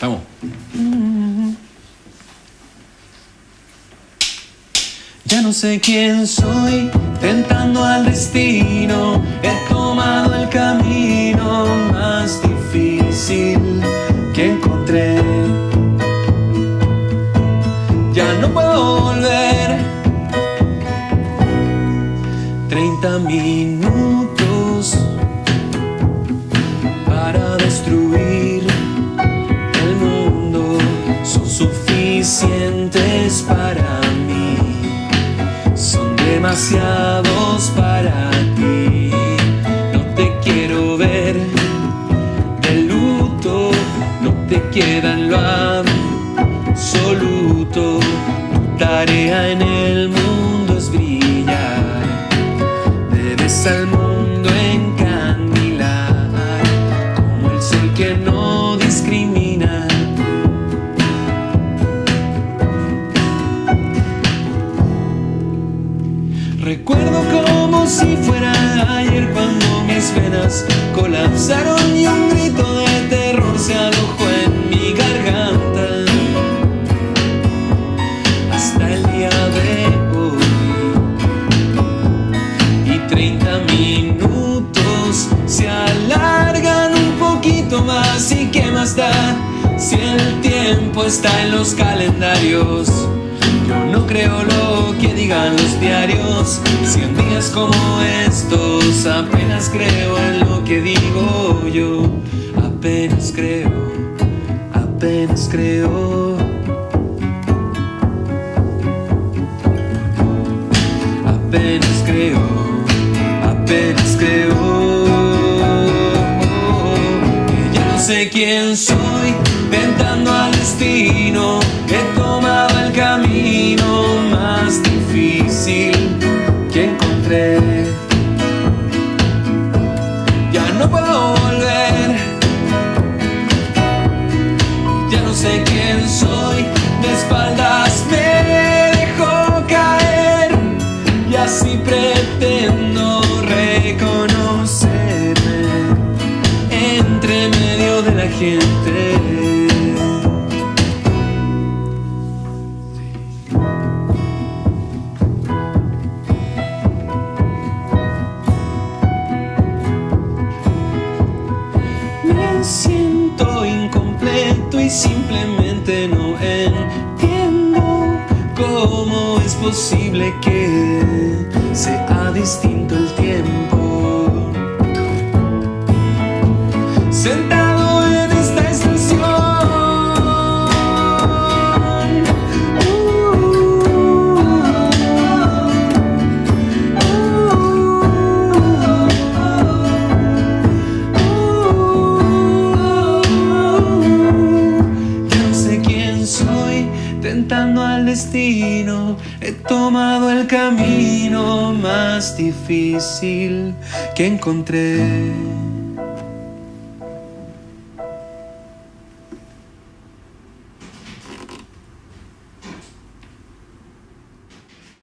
Vamos. Ya no sé quién soy, tentando al destino. He tomado el camino más difícil que encontré. Ya no puedo volver. 30 minutos para destruir el mundo son suficientes para mí. Son demasiados para ti. No te quiero ver de luto, no te queda en lo absoluto. Tu tarea en el mundo es brillar. Debes al mundo encandilar como el sol que no discrimina. Recuerdo como si fuera ayer cuando mis venas colapsaron y un grito de terror se alojó en mi garganta. Hasta el día de hoy. Y 30 minutos se alargan un poquito más. ¿Y qué más da si el tiempo está en los calendarios? Yo no creo lo que digan los diarios. 100 días como estos, apenas creo en lo que digo yo. Apenas creo, apenas creo. Apenas creo, apenas creo. Que ya no sé quién soy, tentando al destino. He tomado el camino más difícil que encontré. Ya no puedo volver. Ya no sé quién soy. De espaldas me dejo caer y así pretendo reconocerme entre medio de la gente. Me siento incompleto y simplemente no entiendo cómo es posible que sea distinto el tiempo. Sentado en esta estación, ya no sé quién soy, tentando al destino. He tomado el camino más difícil que encontré.